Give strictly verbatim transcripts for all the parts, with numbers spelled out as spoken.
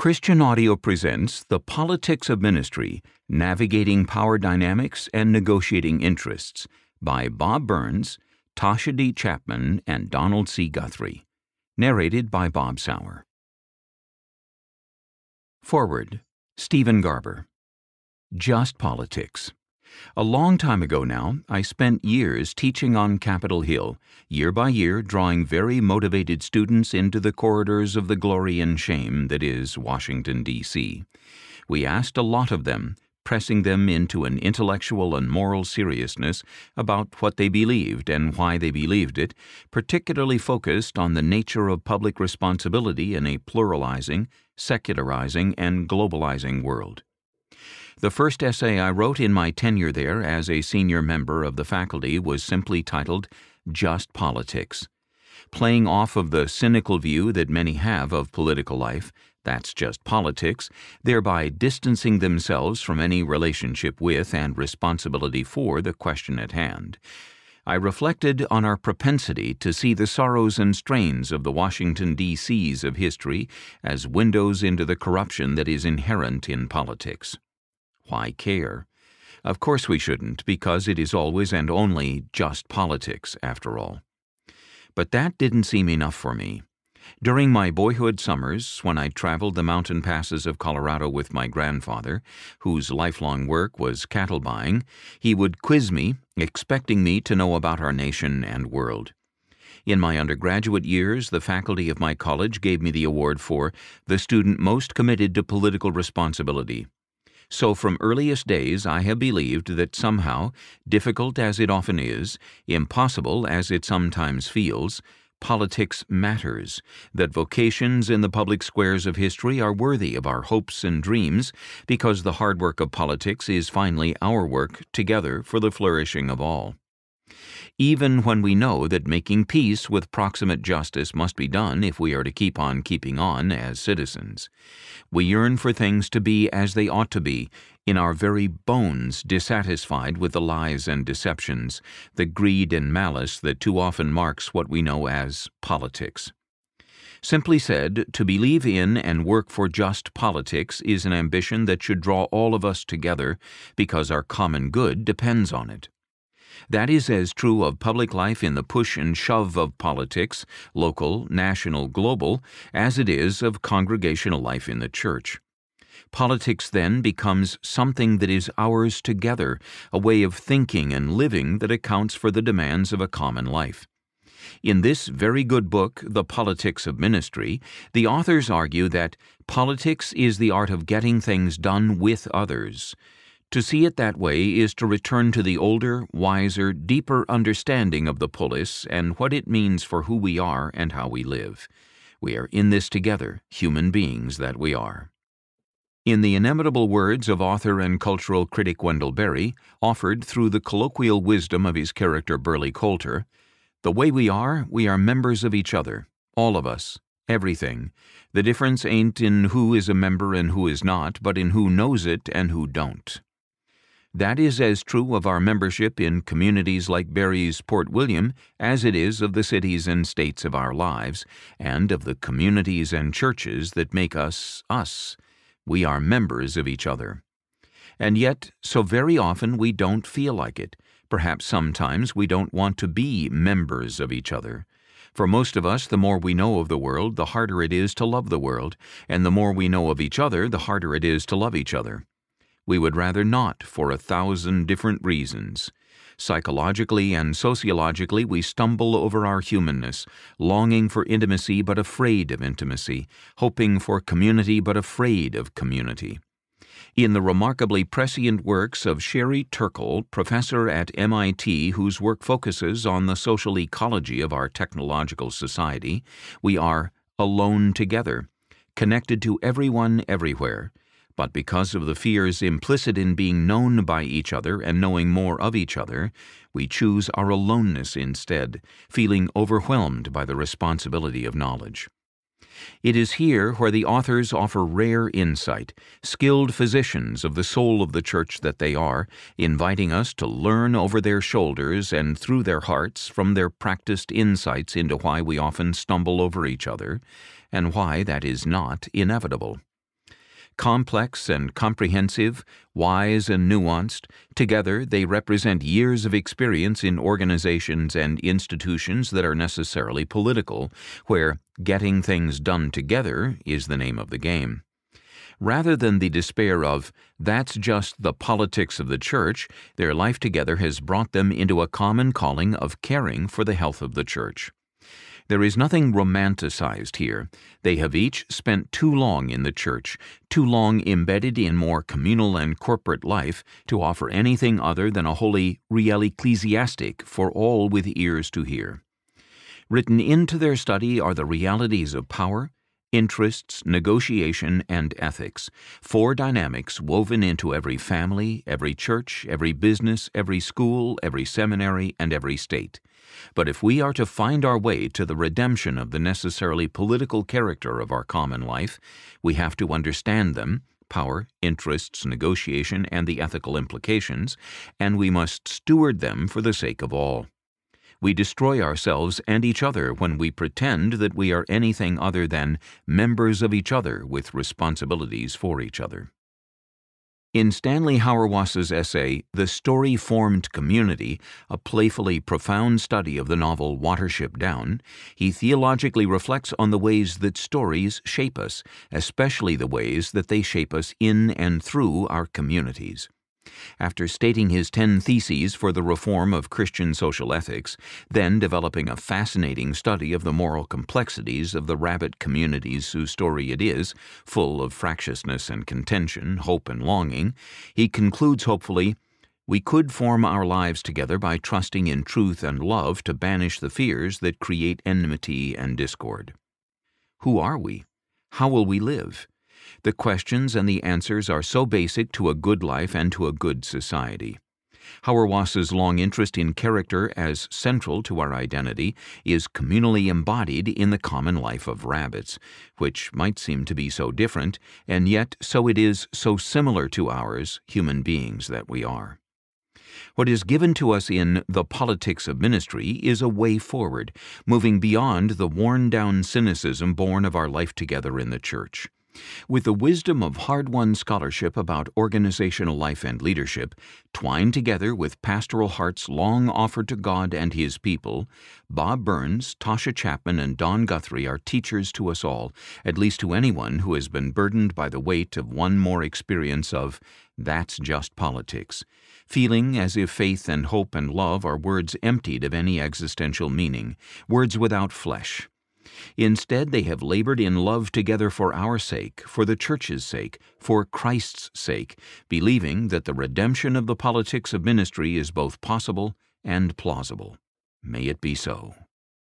Christian Audio presents The Politics of Ministry, Navigating Power Dynamics and Negotiating Interests by Bob Burns, Tasha D. Chapman, and Donald C. Guthrie. Narrated by Bob Souer. Foreword. Stephen Garber. Just Politics. A long time ago now, I spent years teaching on Capitol Hill, year by year drawing very motivated students into the corridors of the glory and shame that is Washington, D C We asked a lot of them, pressing them into an intellectual and moral seriousness about what they believed and why they believed it, particularly focused on the nature of public responsibility in a pluralizing, secularizing, and globalizing world. The first essay I wrote in my tenure there as a senior member of the faculty was simply titled Just Politics. Playing off of the cynical view that many have of political life, that's just politics, thereby distancing themselves from any relationship with and responsibility for the question at hand, I reflected on our propensity to see the sorrows and strains of the Washington, D Cs of history as windows into the corruption that is inherent in politics. Why care? Of course we shouldn't, because it is always and only just politics, after all. But that didn't seem enough for me. During my boyhood summers, when I traveled the mountain passes of Colorado with my grandfather, whose lifelong work was cattle buying, he would quiz me, expecting me to know about our nation and world. In my undergraduate years, the faculty of my college gave me the award for the student most committed to political responsibility. So from earliest days I have believed that somehow, difficult as it often is, impossible as it sometimes feels, politics matters, that vocations in the public squares of history are worthy of our hopes and dreams, because the hard work of politics is finally our work together for the flourishing of all. Even when we know that making peace with proximate justice must be done if we are to keep on keeping on as citizens. We yearn for things to be as they ought to be, in our very bones dissatisfied with the lies and deceptions, the greed and malice that too often marks what we know as politics. Simply said, to believe in and work for just politics is an ambition that should draw all of us together because our common good depends on it. That is as true of public life in the push and shove of politics, local, national, global, as it is of congregational life in the church. Politics then becomes something that is ours together, a way of thinking and living that accounts for the demands of a common life. In this very good book, The Politics of Ministry, the authors argue that politics is the art of getting things done with others. To see it that way is to return to the older, wiser, deeper understanding of the polis and what it means for who we are and how we live. We are in this together, human beings that we are. In the inimitable words of author and cultural critic Wendell Berry, offered through the colloquial wisdom of his character Burley Coulter, the way we are, we are members of each other, all of us, everything. The difference ain't in who is a member and who is not, but in who knows it and who don't. That is as true of our membership in communities like Berry's Port William as it is of the cities and states of our lives, and of the communities and churches that make us us. We are members of each other. And yet, so very often we don't feel like it. Perhaps sometimes we don't want to be members of each other. For most of us, the more we know of the world, the harder it is to love the world, and the more we know of each other, the harder it is to love each other. We would rather not for a thousand different reasons. Psychologically and sociologically, we stumble over our humanness, longing for intimacy but afraid of intimacy, hoping for community but afraid of community. In the remarkably prescient works of Sherry Turkle, professor at M I T whose work focuses on the social ecology of our technological society, we are alone together, connected to everyone everywhere. But because of the fears implicit in being known by each other and knowing more of each other, we choose our aloneness instead, feeling overwhelmed by the responsibility of knowledge. It is here where the authors offer rare insight, skilled physicians of the soul of the church that they are, inviting us to learn over their shoulders and through their hearts from their practiced insights into why we often stumble over each other, and why that is not inevitable. Complex and comprehensive, wise and nuanced, together they represent years of experience in organizations and institutions that are necessarily political, where getting things done together is the name of the game. Rather than the despair of, "That's just the politics of the church," their life together has brought them into a common calling of caring for the health of the church. There is nothing romanticized here. They have each spent too long in the church, too long embedded in more communal and corporate life to offer anything other than a holy real ecclesiastic for all with ears to hear. Written into their study are the realities of power, interests, negotiation, and ethics, four dynamics woven into every family, every church, every business, every school, every seminary, and every state. But if we are to find our way to the redemption of the necessarily political character of our common life, we have to understand them, power, interests, negotiation, and the ethical implications, and we must steward them for the sake of all. We destroy ourselves and each other when we pretend that we are anything other than members of each other with responsibilities for each other. In Stanley Hauerwas's essay, The Story-Formed Community, a playfully profound study of the novel Watership Down, he theologically reflects on the ways that stories shape us, especially the ways that they shape us in and through our communities. After stating his ten theses for the reform of Christian social ethics, then developing a fascinating study of the moral complexities of the rabbit communities whose story it is, full of fractiousness and contention, hope and longing, he concludes hopefully, "We could form our lives together by trusting in truth and love to banish the fears that create enmity and discord." Who are we? How will we live? The questions and the answers are so basic to a good life and to a good society. Hauerwas's long interest in character as central to our identity is communally embodied in the common life of rabbits, which might seem to be so different, and yet so it is so similar to ours, human beings that we are. What is given to us in The Politics of Ministry is a way forward, moving beyond the worn-down cynicism born of our life together in the church. With the wisdom of hard-won scholarship about organizational life and leadership, twined together with pastoral hearts long offered to God and His people, Bob Burns, Tasha Chapman, and Don Guthrie are teachers to us all, at least to anyone who has been burdened by the weight of one more experience of "that's just politics," feeling as if faith and hope and love are words emptied of any existential meaning, words without flesh. Instead, they have labored in love together for our sake, for the church's sake, for Christ's sake, believing that the redemption of the politics of ministry is both possible and plausible. May it be so.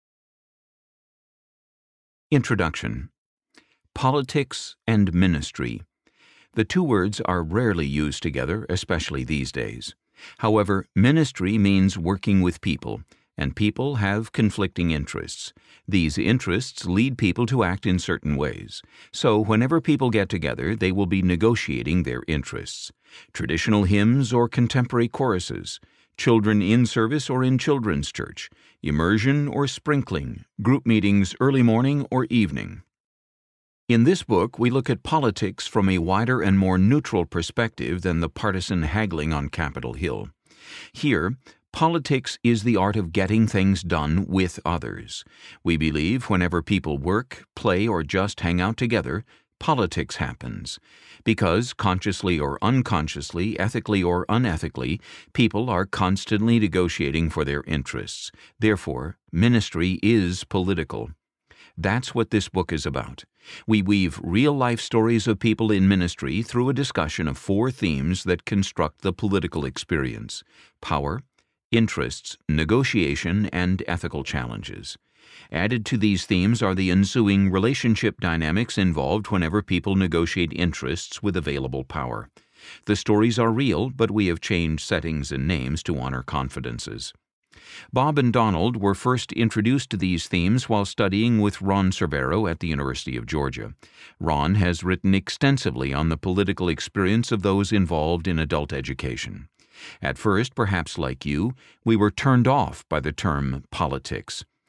Introduction. Politics and ministry. The two words are rarely used together, especially these days. However, ministry means working with people, and people have conflicting interests. These interests lead people to act in certain ways. So whenever people get together, they will be negotiating their interests. Traditional hymns or contemporary choruses, children in service or in children's church, immersion or sprinkling, group meetings early morning or evening. In this book, we look at politics from a wider and more neutral perspective than the partisan haggling on Capitol Hill. Here, politics is the art of getting things done with others. We believe whenever people work, play, or just hang out together, politics happens. Because, consciously or unconsciously, ethically or unethically, people are constantly negotiating for their interests. Therefore, ministry is political. That's what this book is about. We weave real-life stories of people in ministry through a discussion of four themes that construct the political experience: power, interests, negotiation, and ethical challenges. Added to these themes are the ensuing relationship dynamics involved whenever people negotiate interests with available power. The stories are real, but we have changed settings and names to honor confidences. Bob and Donald were first introduced to these themes while studying with Ron Cervero at the University of Georgia. Ron has written extensively on the political experience of those involved in adult education. At first, perhaps like you, we were turned off by the term politics.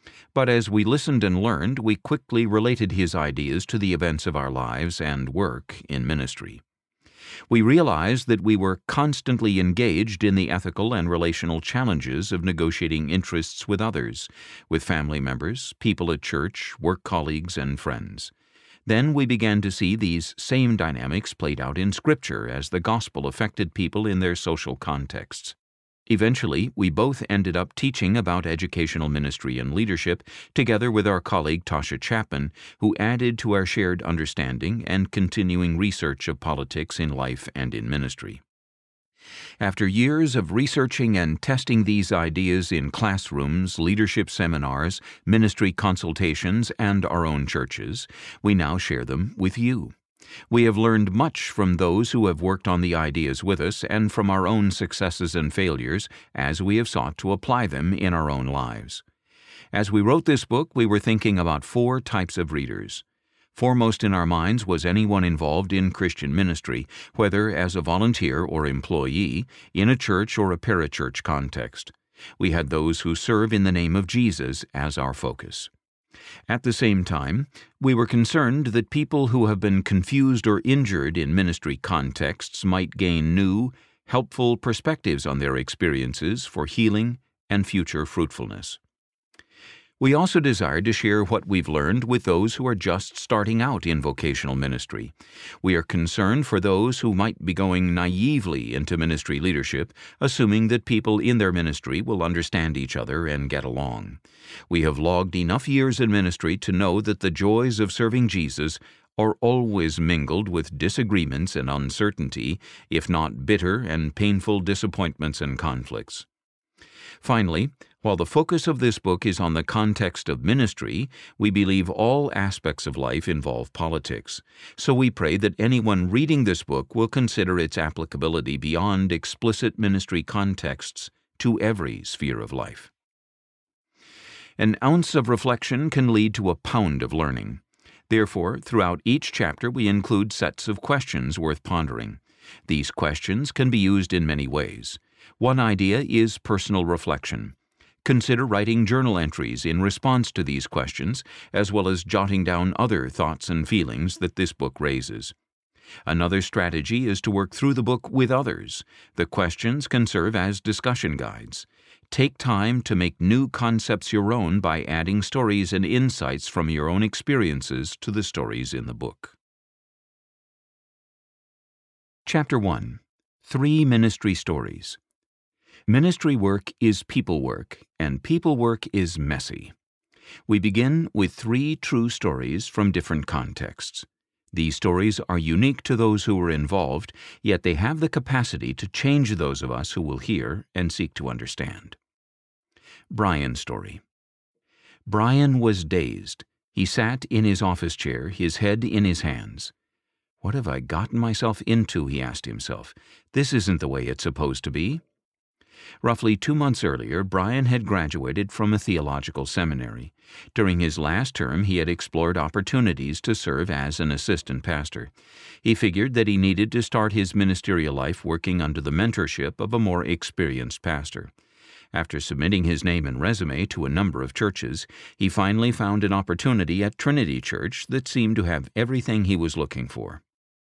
But as we listened and learned, we quickly related his ideas to the events of our lives and work in ministry. We realized that we were constantly engaged in the ethical and relational challenges of negotiating interests with others, with family members, people at church, work colleagues, and friends. Then we began to see these same dynamics played out in Scripture as the gospel affected people in their social contexts. Eventually, we both ended up teaching about educational ministry and leadership together with our colleague Tasha Chapman, who added to our shared understanding and continuing research of politics in life and in ministry. After years of researching and testing these ideas in classrooms, leadership seminars, ministry consultations, and our own churches, we now share them with you. We have learned much from those who have worked on the ideas with us and from our own successes and failures as we have sought to apply them in our own lives. As we wrote this book, we were thinking about four types of readers. Foremost in our minds was anyone involved in Christian ministry, whether as a volunteer or employee, in a church or a parachurch context. We had those who serve in the name of Jesus as our focus. At the same time, we were concerned that people who have been confused or injured in ministry contexts might gain new, helpful perspectives on their experiences for healing and future fruitfulness. We also desired to share what we've learned with those who are just starting out in vocational ministry. We are concerned for those who might be going naively into ministry leadership, assuming that people in their ministry will understand each other and get along. We have logged enough years in ministry to know that the joys of serving Jesus are always mingled with disagreements and uncertainty, if not bitter and painful disappointments and conflicts. Finally, while the focus of this book is on the context of ministry, we believe all aspects of life involve politics. So we pray that anyone reading this book will consider its applicability beyond explicit ministry contexts to every sphere of life. An ounce of reflection can lead to a pound of learning. Therefore, throughout each chapter we include sets of questions worth pondering. These questions can be used in many ways. One idea is personal reflection. Consider writing journal entries in response to these questions, as well as jotting down other thoughts and feelings that this book raises. Another strategy is to work through the book with others. The questions can serve as discussion guides. Take time to make new concepts your own by adding stories and insights from your own experiences to the stories in the book. Chapter one. Three Ministry Stories. Ministry work is people work, and people work is messy. We begin with three true stories from different contexts. These stories are unique to those who were involved, yet they have the capacity to change those of us who will hear and seek to understand. Brian's story. Brian was dazed. He sat in his office chair, his head in his hands. "What have I gotten myself into?" he asked himself. "This isn't the way it's supposed to be." Roughly two months earlier, Brian had graduated from a theological seminary. During his last term, he had explored opportunities to serve as an assistant pastor. He figured that he needed to start his ministerial life working under the mentorship of a more experienced pastor. After submitting his name and resume to a number of churches, he finally found an opportunity at Trinity Church that seemed to have everything he was looking for.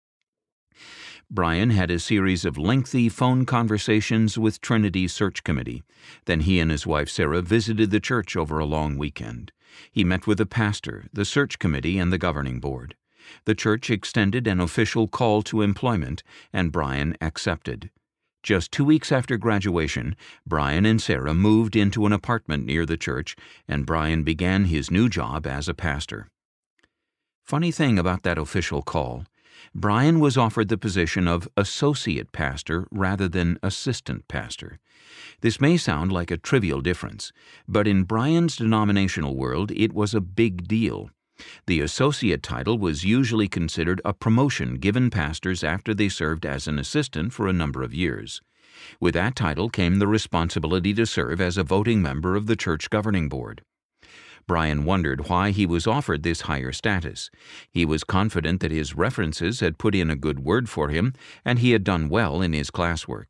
Brian had a series of lengthy phone conversations with Trinity's search committee. Then he and his wife Sarah visited the church over a long weekend. He met with the pastor, the search committee, and the governing board. The church extended an official call to employment, and Brian accepted. Just two weeks after graduation, Brian and Sarah moved into an apartment near the church, and Brian began his new job as a pastor. Funny thing about that official call, Brian was offered the position of associate pastor rather than assistant pastor. This may sound like a trivial difference, but in Brian's denominational world it was a big deal. The associate title was usually considered a promotion given pastors after they served as an assistant for a number of years. With that title came the responsibility to serve as a voting member of the church governing board. Brian wondered why he was offered this higher status. He was confident that his references had put in a good word for him, and he had done well in his classwork.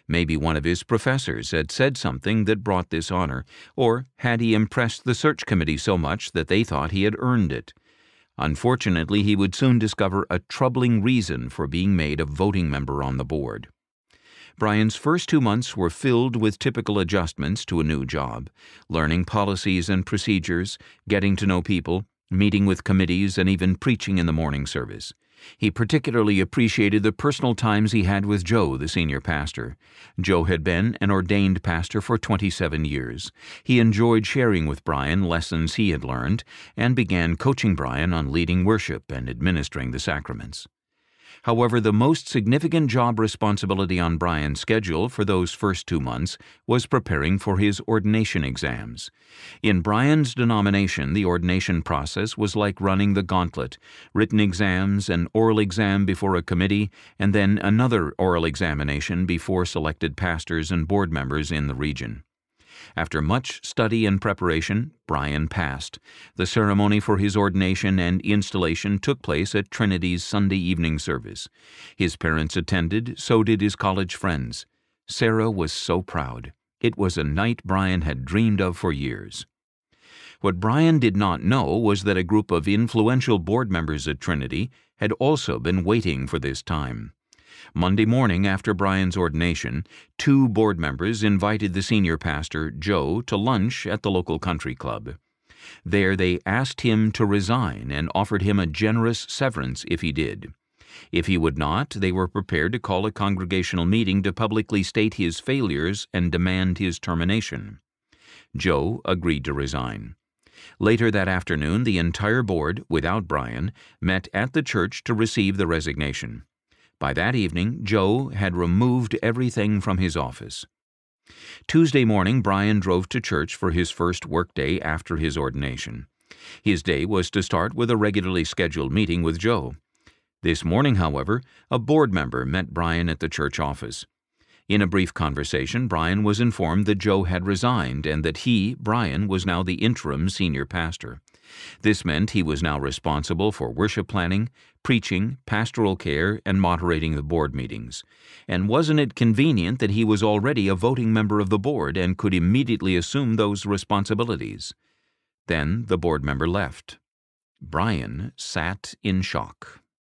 Maybe one of his professors had said something that brought this honor, or had he impressed the search committee so much that they thought he had earned it. Unfortunately, he would soon discover a troubling reason for being made a voting member on the board. Brian's first two months were filled with typical adjustments to a new job, learning policies and procedures, getting to know people, meeting with committees, and even preaching in the morning service. He particularly appreciated the personal times he had with Joe, the senior pastor. Joe had been an ordained pastor for twenty-seven years. He enjoyed sharing with Brian lessons he had learned and began coaching Brian on leading worship and administering the sacraments. However, the most significant job responsibility on Brian's schedule for those first two months was preparing for his ordination exams. In Brian's denomination, the ordination process was like running the gauntlet: written exams, an oral exam before a committee, and then another oral examination before selected pastors and board members in the region. After much study and preparation, Brian passed. The ceremony for his ordination and installation took place at Trinity's Sunday evening service. His parents attended, so did his college friends. Sarah was so proud. It was a night Brian had dreamed of for years. What Brian did not know was that a group of influential board members at Trinity had also been waiting for this time. Monday morning after Brian's ordination, two board members invited the senior pastor, Joe, to lunch at the local country club. There they asked him to resign and offered him a generous severance if he did. If he would not, they were prepared to call a congregational meeting to publicly state his failures and demand his termination. Joe agreed to resign. Later that afternoon, the entire board, without Brian, met at the church to receive the resignation. By that evening, Joe had removed everything from his office. Tuesday morning, Brian drove to church for his first workday after his ordination. His day was to start with a regularly scheduled meeting with Joe. This morning, however, a board member met Brian at the church office. In a brief conversation, Brian was informed that Joe had resigned and that he, Brian, was now the interim senior pastor. This meant he was now responsible for worship planning, preaching, pastoral care, and moderating the board meetings. And wasn't it convenient that he was already a voting member of the board and could immediately assume those responsibilities? Then the board member left. Brian sat in shock.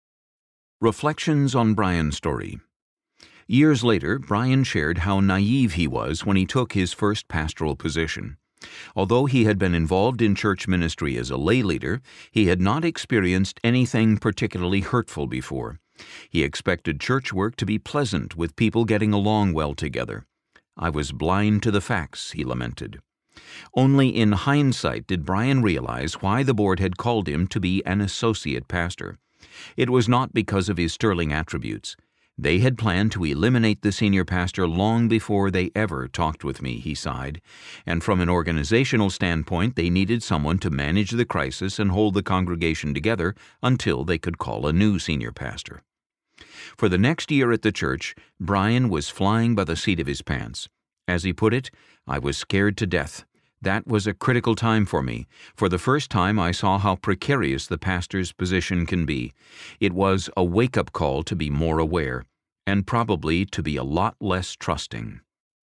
Reflections on Brian's story. Years later, Brian shared how naive he was when he took his first pastoral position. Although he had been involved in church ministry as a lay leader, he had not experienced anything particularly hurtful before. He expected church work to be pleasant, with people getting along well together. "I was blind to the facts," he lamented. Only in hindsight did Brian realize why the board had called him to be an associate pastor. It was not because of his sterling attributes. They had planned to eliminate the senior pastor long before they ever talked with me, he sighed, and from an organizational standpoint they needed someone to manage the crisis and hold the congregation together until they could call a new senior pastor. For the next year at the church, Brian was flying by the seat of his pants. As he put it, "I was scared to death. That was a critical time for me. For the first time I saw how precarious the pastor's position can be. It was a wake-up call to be more aware, and probably to be a lot less trusting."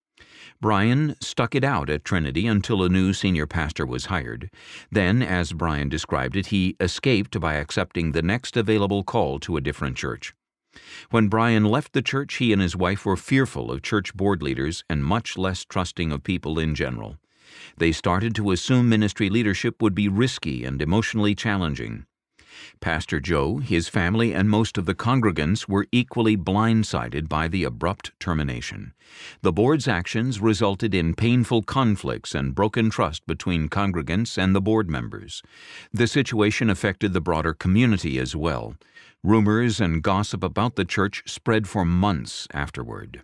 Brian stuck it out at Trinity until a new senior pastor was hired. Then, as Brian described it, he escaped by accepting the next available call to a different church. When Brian left the church, he and his wife were fearful of church board leaders and much less trusting of people in general. They started to assume ministry leadership would be risky and emotionally challenging. Pastor Joe, his family, and most of the congregants were equally blindsided by the abrupt termination. The board's actions resulted in painful conflicts and broken trust between congregants and the board members. The situation affected the broader community as well. Rumors and gossip about the church spread for months afterward.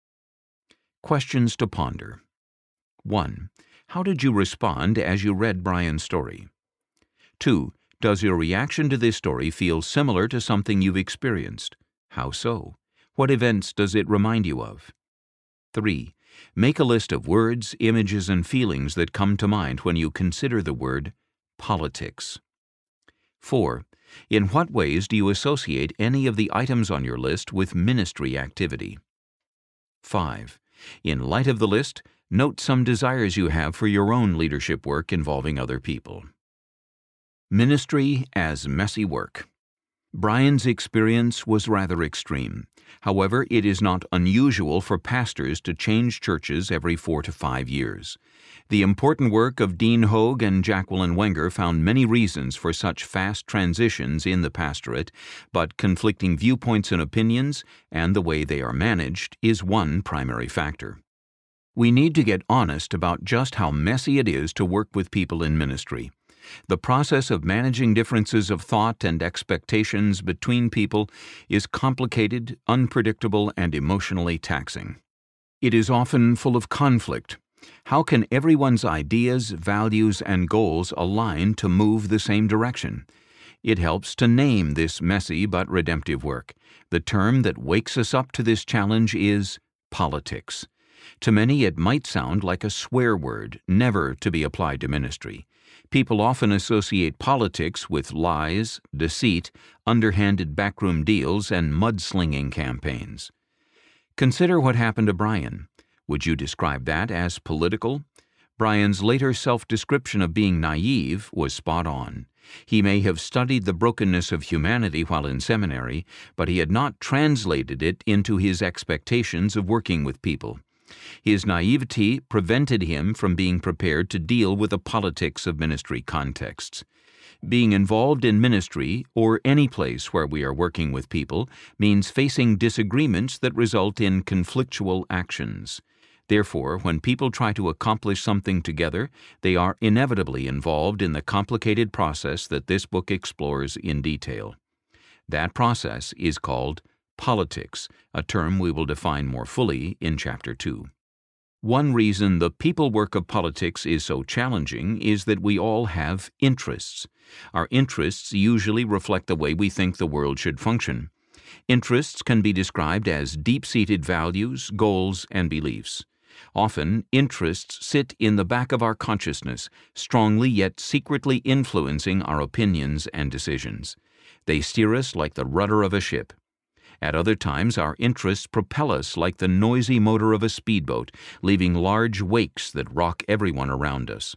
Questions to ponder. one. How did you respond as you read Brian's story? two. Does your reaction to this story feel similar to something you've experienced? How so? What events does it remind you of? three. Make a list of words, images, and feelings that come to mind when you consider the word politics. four. In what ways do you associate any of the items on your list with ministry activity? five. In light of the list, note some desires you have for your own leadership work involving other people. Ministry as messy work. Brian's experience was rather extreme. However, it is not unusual for pastors to change churches every four to five years. The important work of Dean Hogue and Jacqueline Wenger found many reasons for such fast transitions in the pastorate, but conflicting viewpoints and opinions, and the way they are managed, is one primary factor. We need to get honest about just how messy it is to work with people in ministry. The process of managing differences of thought and expectations between people is complicated, unpredictable, and emotionally taxing. It is often full of conflict. How can everyone's ideas, values, and goals align to move the same direction? It helps to name this messy but redemptive work. The term that wakes us up to this challenge is politics. To many, it might sound like a swear word, never to be applied to ministry. People often associate politics with lies, deceit, underhanded backroom deals, and mudslinging campaigns. Consider what happened to Brian. Would you describe that as political? Brian's later self-description of being naive was spot on. He may have studied the brokenness of humanity while in seminary, but he had not translated it into his expectations of working with people. His naivety prevented him from being prepared to deal with the politics of ministry contexts. Being involved in ministry, or any place where we are working with people, means facing disagreements that result in conflictual actions. Therefore, when people try to accomplish something together, they are inevitably involved in the complicated process that this book explores in detail. That process is called politics, a term we will define more fully in Chapter two. One reason the people work of politics is so challenging is that we all have interests. Our interests usually reflect the way we think the world should function. Interests can be described as deep-seated values, goals, and beliefs. Often, interests sit in the back of our consciousness, strongly yet secretly influencing our opinions and decisions. They steer us like the rudder of a ship. At other times, our interests propel us like the noisy motor of a speedboat, leaving large wakes that rock everyone around us.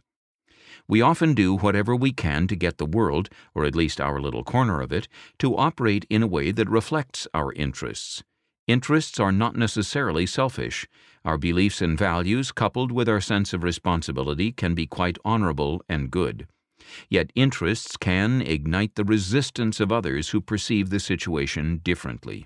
We often do whatever we can to get the world, or at least our little corner of it, to operate in a way that reflects our interests. Interests are not necessarily selfish. Our beliefs and values, coupled with our sense of responsibility, can be quite honorable and good. Yet interests can ignite the resistance of others who perceive the situation differently.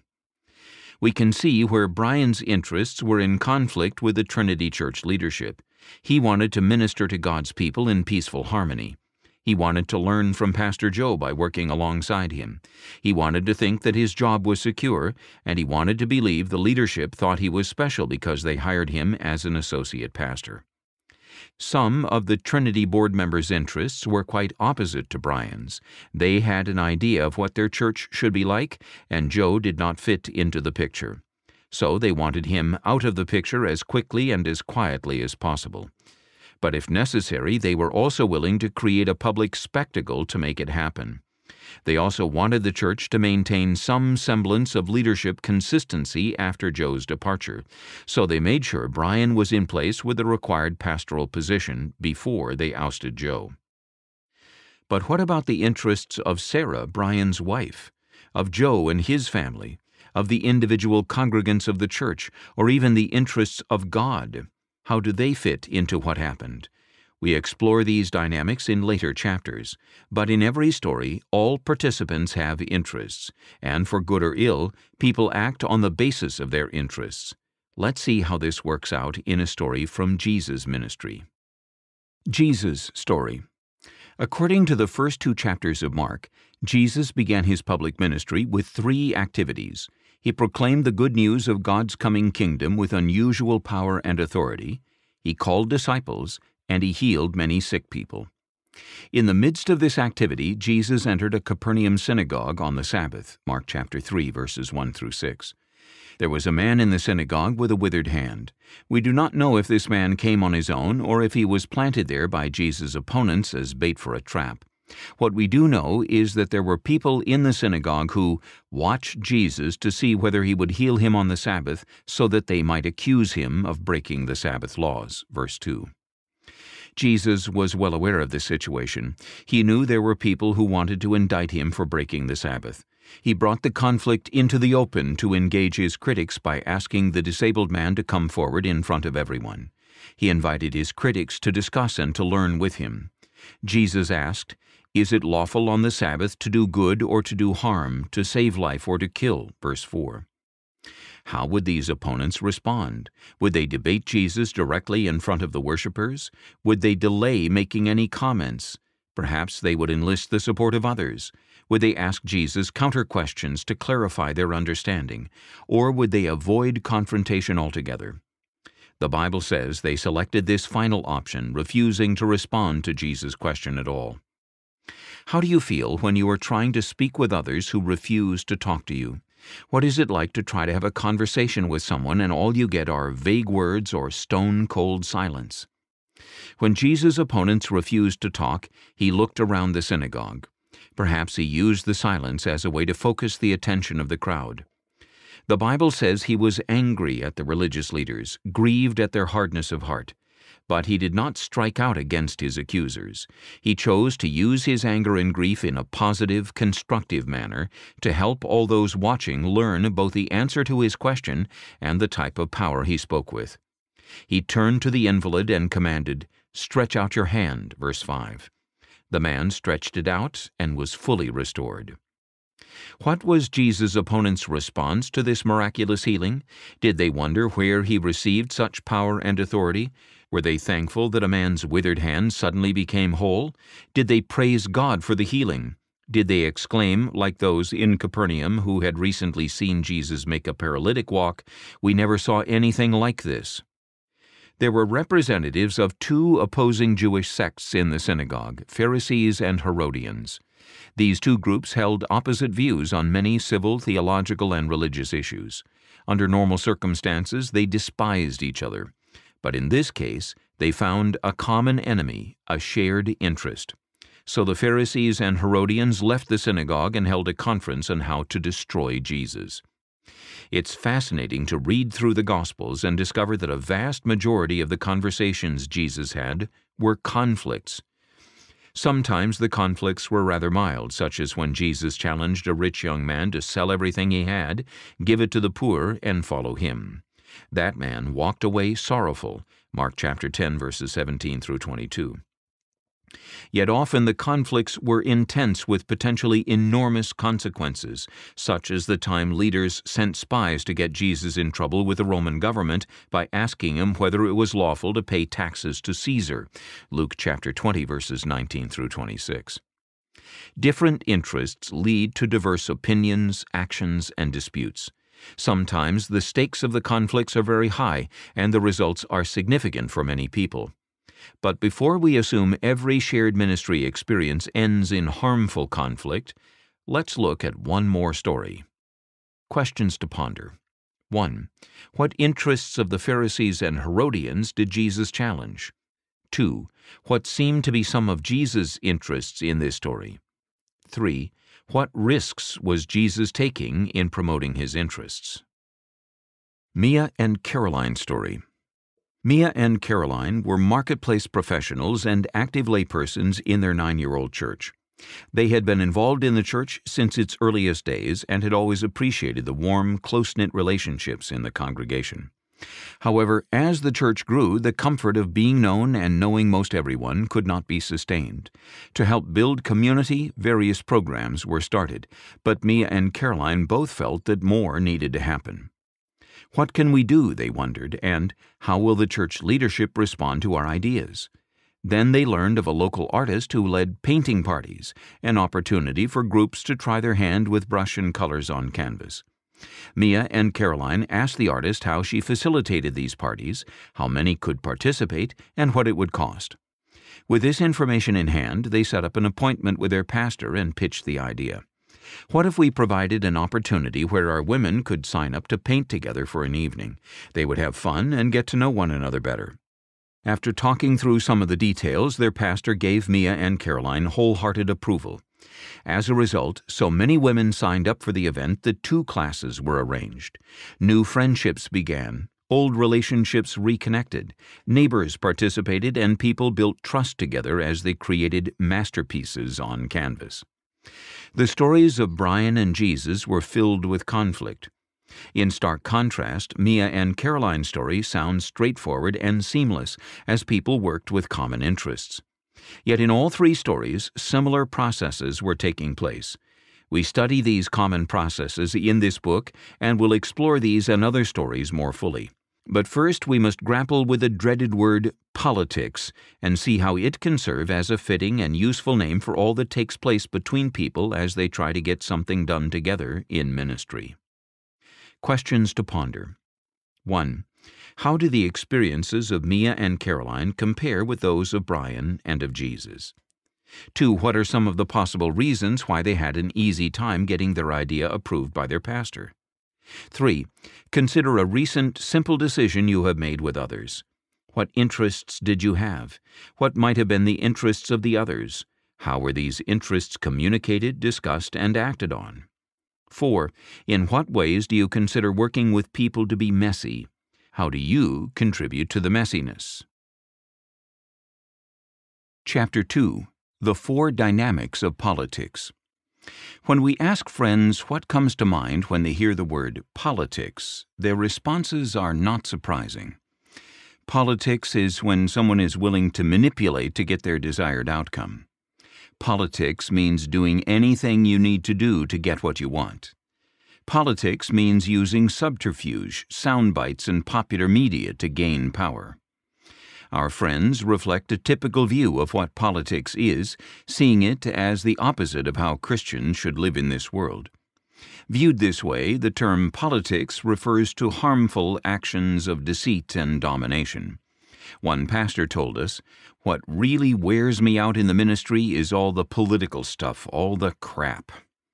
We can see where Brian's interests were in conflict with the Trinity Church leadership. He wanted to minister to God's people in peaceful harmony. He wanted to learn from Pastor Joe by working alongside him. He wanted to think that his job was secure, and he wanted to believe the leadership thought he was special because they hired him as an associate pastor. Some of the Trinity board members' interests were quite opposite to Brian's. They had an idea of what their church should be like, and Joe did not fit into the picture. So they wanted him out of the picture as quickly and as quietly as possible. But if necessary, they were also willing to create a public spectacle to make it happen. They also wanted the church to maintain some semblance of leadership consistency after Joe's departure, so they made sure Brian was in place with the required pastoral position before they ousted Joe. But what about the interests of Sarah, Brian's wife, of Joe and his family, of the individual congregants of the church, or even the interests of God? How do they fit into what happened? We explore these dynamics in later chapters, but in every story, all participants have interests, and for good or ill, people act on the basis of their interests. Let's see how this works out in a story from Jesus' ministry. Jesus' story. According to the first two chapters of Mark, Jesus began his public ministry with three activities. He proclaimed the good news of God's coming kingdom with unusual power and authority. He called disciples, and he healed many sick people. In the midst of this activity, Jesus entered a Capernaum synagogue on the Sabbath, Mark chapter three, verses one through six. There was a man in the synagogue with a withered hand. We do not know if this man came on his own or if he was planted there by Jesus' opponents as bait for a trap. What we do know is that there were people in the synagogue who watched Jesus to see whether he would heal him on the Sabbath so that they might accuse him of breaking the Sabbath laws. Verse two. Jesus was well aware of this situation. He knew there were people who wanted to indict him for breaking the Sabbath. He brought the conflict into the open to engage his critics by asking the disabled man to come forward in front of everyone. He invited his critics to discuss and to learn with him. Jesus asked, "Is it lawful on the Sabbath to do good or to do harm, to save life or to kill?" Verse four. How would these opponents respond? Would they debate Jesus directly in front of the worshipers? Would they delay making any comments? Perhaps they would enlist the support of others. Would they ask Jesus counter-questions to clarify their understanding? Or would they avoid confrontation altogether? The Bible says they selected this final option, refusing to respond to Jesus' question at all. How do you feel when you are trying to speak with others who refuse to talk to you? What is it like to try to have a conversation with someone and all you get are vague words or stone-cold silence? When Jesus' opponents refused to talk, he looked around the synagogue. Perhaps he used the silence as a way to focus the attention of the crowd. The Bible says he was angry at the religious leaders, grieved at their hardness of heart. But he did not strike out against his accusers. He chose to use his anger and grief in a positive, constructive manner to help all those watching learn both the answer to his question and the type of power he spoke with. He turned to the invalid and commanded, "Stretch out your hand," verse five. The man stretched it out and was fully restored. What was Jesus' opponents' response to this miraculous healing? Did they wonder where he received such power and authority? Were they thankful that a man's withered hand suddenly became whole? Did they praise God for the healing? Did they exclaim, like those in Capernaum who had recently seen Jesus make a paralytic walk, "We never saw anything like this"? There were representatives of two opposing Jewish sects in the synagogue, Pharisees and Herodians. These two groups held opposite views on many civil, theological, and religious issues. Under normal circumstances, they despised each other. But in this case, they found a common enemy, a shared interest. So the Pharisees and Herodians left the synagogue and held a conference on how to destroy Jesus. It's fascinating to read through the Gospels and discover that a vast majority of the conversations Jesus had were conflicts. Sometimes the conflicts were rather mild, such as when Jesus challenged a rich young man to sell everything he had, give it to the poor, and follow him. That man walked away sorrowful, Mark chapter ten, verses seventeen through twenty-two. Yet often the conflicts were intense with potentially enormous consequences, such as the time leaders sent spies to get Jesus in trouble with the Roman government by asking him whether it was lawful to pay taxes to Caesar, Luke chapter twenty, verses nineteen through twenty-six. Different interests lead to diverse opinions, actions, and disputes. Sometimes the stakes of the conflicts are very high, and the results are significant for many people. But before we assume every shared ministry experience ends in harmful conflict, let's look at one more story. Questions to ponder. one. What interests of the Pharisees and Herodians did Jesus challenge? two. What seemed to be some of Jesus' interests in this story? three. What risks was Jesus taking in promoting his interests? Mia and Caroline story. Mia and Caroline were marketplace professionals and active laypersons in their nine-year-old church. They had been involved in the church since its earliest days and had always appreciated the warm, close-knit relationships in the congregation. However, as the church grew, the comfort of being known and knowing most everyone could not be sustained. To help build community, various programs were started, but Mia and Caroline both felt that more needed to happen. What can we do, they wondered, and how will the church leadership respond to our ideas? Then they learned of a local artist who led painting parties, an opportunity for groups to try their hand with brush and colors on canvas. Mia and Caroline asked the artist how she facilitated these parties, how many could participate, and what it would cost. With this information in hand, they set up an appointment with their pastor and pitched the idea. What if we provided an opportunity where our women could sign up to paint together for an evening? They would have fun and get to know one another better. After talking through some of the details, their pastor gave Mia and Caroline wholehearted approval. As a result, so many women signed up for the event that two classes were arranged. New friendships began. Old relationships reconnected, neighbors participated, and people built trust together as they created masterpieces on canvas. The stories of Brian and Jesus were filled with conflict. In stark contrast, Mia and Caroline's story sounds straightforward and seamless as people worked with common interests. Yet in all three stories, similar processes were taking place. We study these common processes in this book and will explore these and other stories more fully. But first we must grapple with the dreaded word politics and see how it can serve as a fitting and useful name for all that takes place between people as they try to get something done together in ministry. Questions to ponder. one. How do the experiences of Mia and Caroline compare with those of Brian and of Jesus? two. What are some of the possible reasons why they had an easy time getting their idea approved by their pastor? three. Consider a recent, simple decision you have made with others. What interests did you have? What might have been the interests of the others? How were these interests communicated, discussed, and acted on? four. In what ways do you consider working with people to be messy? How do you contribute to the messiness? Chapter two. The Four Dynamics of Politics. When we ask friends what comes to mind when they hear the word politics, their responses are not surprising. Politics is when someone is willing to manipulate to get their desired outcome. Politics means doing anything you need to do to get what you want. Politics means using subterfuge, sound bites, and popular media to gain power. Our friends reflect a typical view of what politics is, seeing it as the opposite of how Christians should live in this world. Viewed this way, the term politics refers to harmful actions of deceit and domination. One pastor told us, "What really wears me out in the ministry is all the political stuff, all the crap."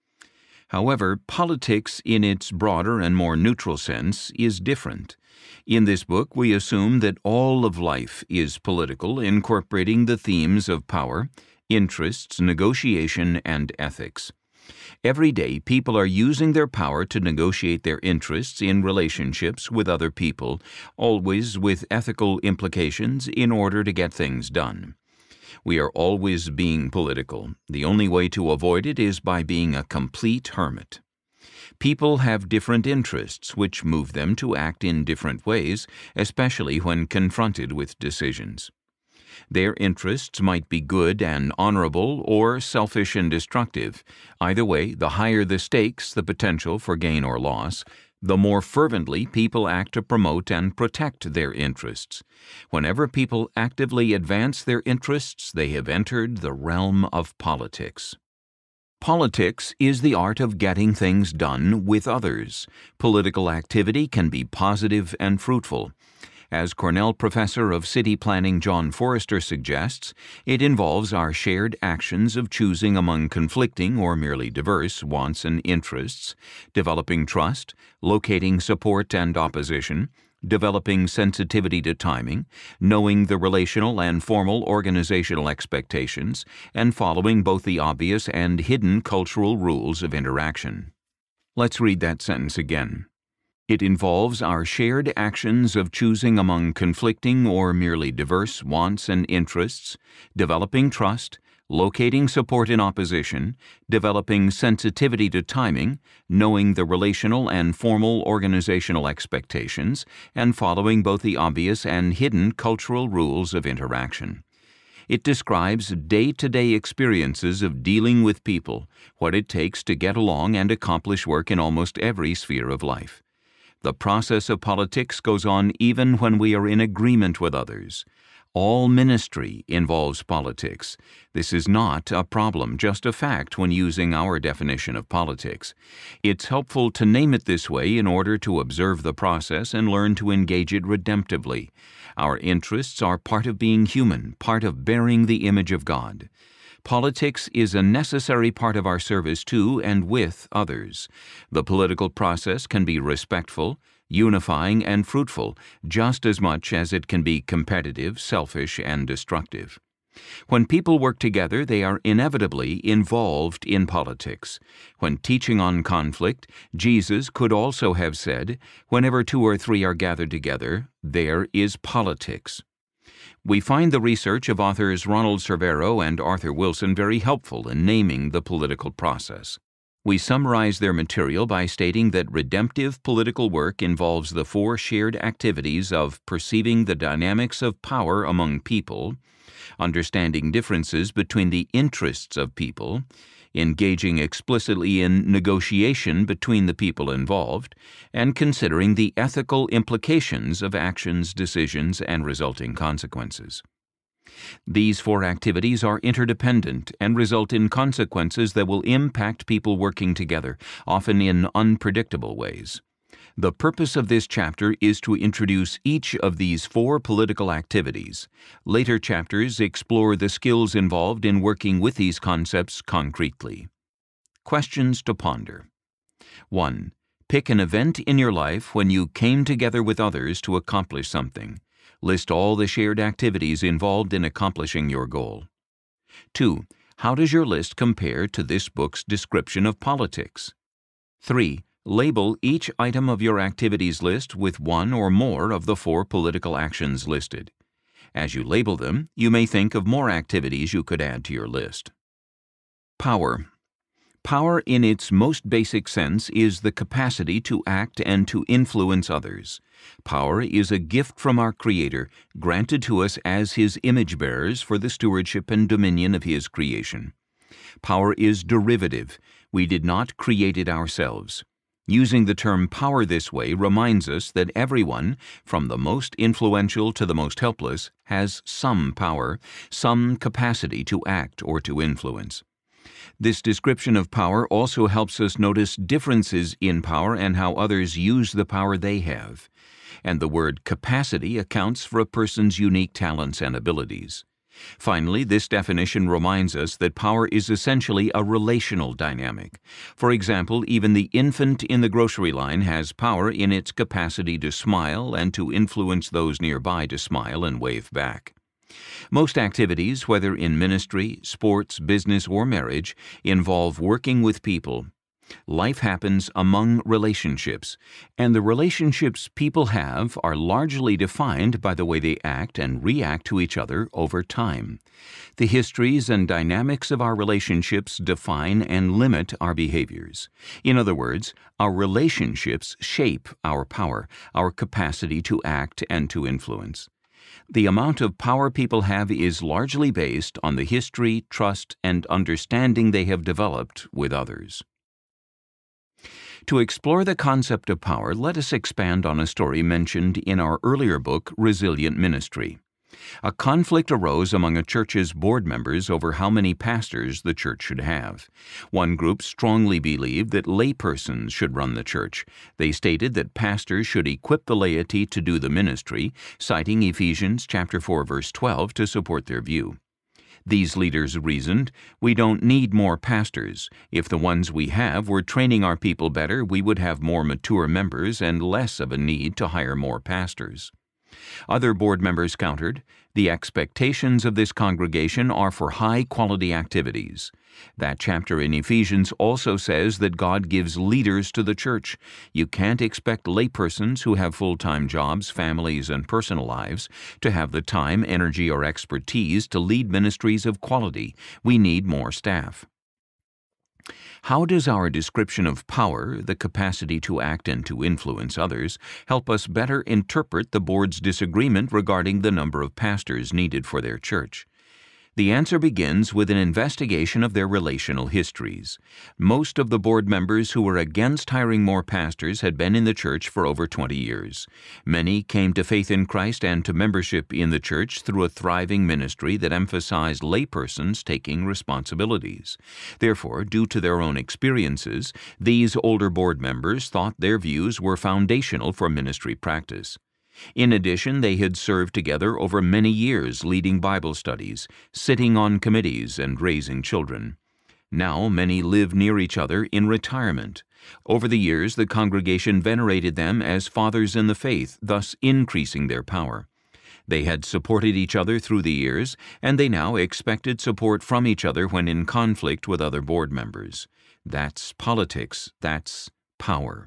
However, politics in its broader and more neutral sense is different. In this book, we assume that all of life is political, incorporating the themes of power, interests, negotiation, and ethics. Every day, people are using their power to negotiate their interests in relationships with other people, always with ethical implications in order to get things done. We are always being political. The only way to avoid it is by being a complete hermit. People have different interests, which move them to act in different ways, especially when confronted with decisions. Their interests might be good and honorable or selfish and destructive. Either way, the higher the stakes, the potential for gain or loss, the more fervently people act to promote and protect their interests. Whenever people actively advance their interests, they have entered the realm of politics. Politics is the art of getting things done with others. Political activity can be positive and fruitful. As Cornell professor of city planning John Forrester suggests, it involves our shared actions of choosing among conflicting or merely diverse wants and interests, developing trust, locating support and opposition, developing sensitivity to timing, knowing the relational and formal organizational expectations, and following both the obvious and hidden cultural rules of interaction. Let's read that sentence again. It involves our shared actions of choosing among conflicting or merely diverse wants and interests, developing trust, locating support in opposition, developing sensitivity to timing, knowing the relational and formal organizational expectations, and following both the obvious and hidden cultural rules of interaction. It describes day-to-day experiences of dealing with people, what it takes to get along and accomplish work in almost every sphere of life. The process of politics goes on even when we are in agreement with others. All ministry involves politics. This is not a problem, just a fact when using our definition of politics. It's helpful to name it this way in order to observe the process and learn to engage it redemptively. Our interests are part of being human, part of bearing the image of God. Politics is a necessary part of our service to and with others. The political process can be respectful, unifying, and fruitful, just as much as it can be competitive, selfish, and destructive. When people work together, they are inevitably involved in politics. When teaching on conflict, Jesus could also have said, "Whenever two or three are gathered together, there is politics." We find the research of authors Ronald Cervero and Arthur Wilson very helpful in naming the political process. We summarize their material by stating that redemptive political work involves the four shared activities of perceiving the dynamics of power among people, understanding differences between the interests of people, engaging explicitly in negotiation between the people involved, and considering the ethical implications of actions, decisions, and resulting consequences. These four activities are interdependent and result in consequences that will impact people working together, often in unpredictable ways. The purpose of this chapter is to introduce each of these four political activities. Later chapters explore the skills involved in working with these concepts concretely. Questions to ponder. one. Pick an event in your life when you came together with others to accomplish something. List all the shared activities involved in accomplishing your goal. two. How does your list compare to this book's description of politics? three. Label each item of your activities list with one or more of the four political actions listed. As you label them, you may think of more activities you could add to your list. Power. Power in its most basic sense is the capacity to act and to influence others. Power is a gift from our Creator, granted to us as His image bearers for the stewardship and dominion of His creation. Power is derivative. We did not create it ourselves. Using the term power this way reminds us that everyone, from the most influential to the most helpless, has some power, some capacity to act or to influence. This description of power also helps us notice differences in power and how others use the power they have. And the word capacity accounts for a person's unique talents and abilities. Finally, this definition reminds us that power is essentially a relational dynamic. For example, even the infant in the grocery line has power in its capacity to smile and to influence those nearby to smile and wave back. Most activities, whether in ministry, sports, business, or marriage, involve working with people. Life happens among relationships, and the relationships people have are largely defined by the way they act and react to each other over time. The histories and dynamics of our relationships define and limit our behaviors. In other words, our relationships shape our power, our capacity to act and to influence. The amount of power people have is largely based on the history, trust, and understanding they have developed with others. To explore the concept of power, let us expand on a story mentioned in our earlier book, Resilient Ministry. A conflict arose among a church's board members over how many pastors the church should have. One group strongly believed that laypersons should run the church. They stated that pastors should equip the laity to do the ministry, citing Ephesians chapter four, verse twelve to support their view. These leaders reasoned, "We don't need more pastors. If the ones we have were training our people better, we would have more mature members and less of a need to hire more pastors." Other board members countered, "The expectations of this congregation are for high-quality activities." That chapter in Ephesians also says that God gives leaders to the church. You can't expect laypersons who have full-time jobs, families, and personal lives to have the time, energy, or expertise to lead ministries of quality. We need more staff. How does our description of power, the capacity to act and to influence others, help us better interpret the board's disagreement regarding the number of pastors needed for their church? The answer begins with an investigation of their relational histories. Most of the board members who were against hiring more pastors had been in the church for over twenty years. Many came to faith in Christ and to membership in the church through a thriving ministry that emphasized laypersons taking responsibilities. Therefore, due to their own experiences, these older board members thought their views were foundational for ministry practice. In addition, they had served together over many years leading Bible studies, sitting on committees, and raising children. Now many live near each other in retirement. Over the years, the congregation venerated them as fathers in the faith, thus increasing their power. They had supported each other through the years, and they now expected support from each other when in conflict with other board members. That's politics. That's power.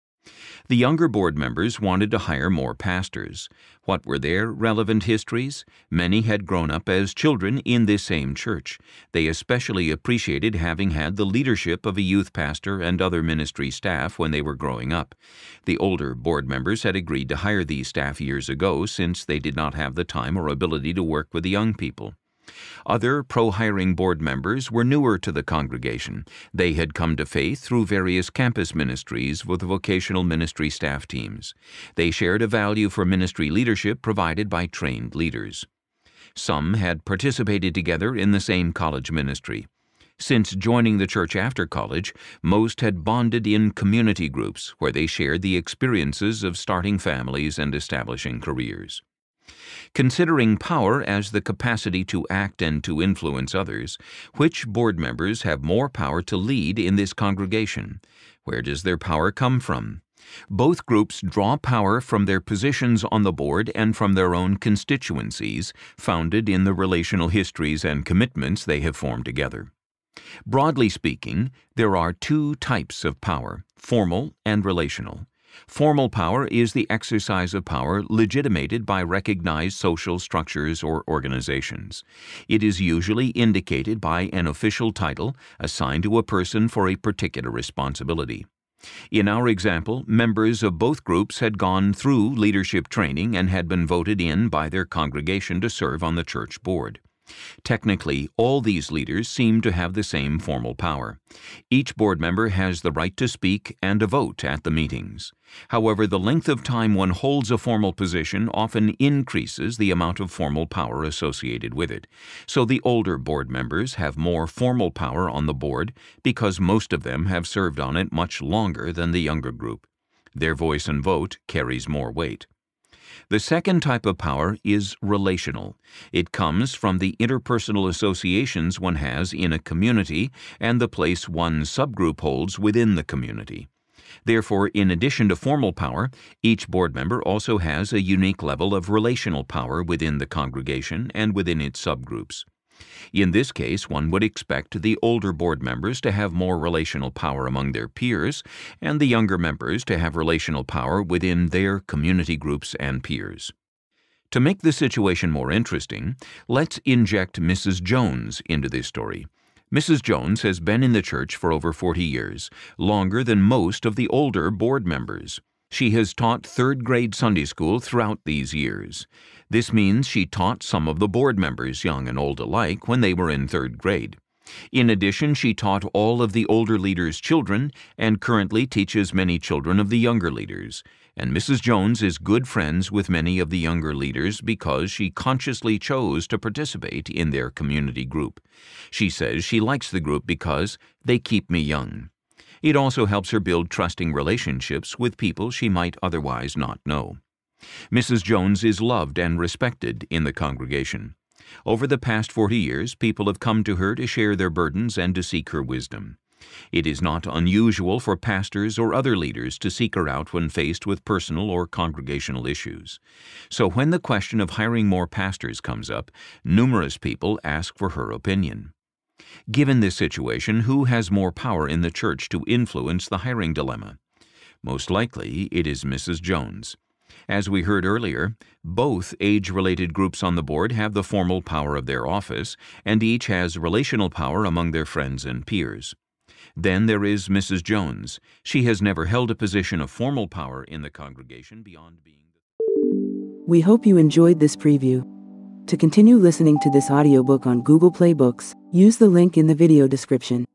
The younger board members wanted to hire more pastors. What were their relevant histories? Many had grown up as children in this same church. They especially appreciated having had the leadership of a youth pastor and other ministry staff when they were growing up. The older board members had agreed to hire these staff years ago since they did not have the time or ability to work with the young people. Other pro-hiring board members were newer to the congregation. They had come to faith through various campus ministries with vocational ministry staff teams. They shared a value for ministry leadership provided by trained leaders. Some had participated together in the same college ministry. Since joining the church after college, most had bonded in community groups where they shared the experiences of starting families and establishing careers. Considering power as the capacity to act and to influence others, which board members have more power to lead in this congregation? Where does their power come from? Both groups draw power from their positions on the board and from their own constituencies, founded in the relational histories and commitments they have formed together. Broadly speaking, there are two types of power, formal and relational. Formal power is the exercise of power legitimated by recognized social structures or organizations. It is usually indicated by an official title assigned to a person for a particular responsibility. In our example, members of both groups had gone through leadership training and had been voted in by their congregation to serve on the church board. Technically, all these leaders seem to have the same formal power. Each board member has the right to speak and to vote at the meetings. However, the length of time one holds a formal position often increases the amount of formal power associated with it. So the older board members have more formal power on the board because most of them have served on it much longer than the younger group. Their voice and vote carries more weight. The second type of power is relational. It comes from the interpersonal associations one has in a community and the place one subgroup holds within the community. Therefore, in addition to formal power, each board member also has a unique level of relational power within the congregation and within its subgroups. In this case, one would expect the older board members to have more relational power among their peers, and the younger members to have relational power within their community groups and peers. To make the situation more interesting, let's inject Missus Jones into this story. Missus Jones has been in the church for over forty years, longer than most of the older board members. She has taught third grade Sunday school throughout these years. This means she taught some of the board members, young and old alike, when they were in third grade. In addition, she taught all of the older leaders' children and currently teaches many children of the younger leaders. And Missus Jones is good friends with many of the younger leaders because she consciously chose to participate in their community group. She says she likes the group because they keep me young. It also helps her build trusting relationships with people she might otherwise not know. Missus Jones is loved and respected in the congregation. Over the past forty years, people have come to her to share their burdens and to seek her wisdom. It is not unusual for pastors or other leaders to seek her out when faced with personal or congregational issues. So when the question of hiring more pastors comes up, numerous people ask for her opinion. Given this situation, who has more power in the church to influence the hiring dilemma? Most likely, it is Missus Jones. As we heard earlier, both age-related groups on the board have the formal power of their office, and each has relational power among their friends and peers. Then there is Missus Jones. She has never held a position of formal power in the congregation beyond being... We hope you enjoyed this preview. To continue listening to this audiobook on Google Play Books, use the link in the video description.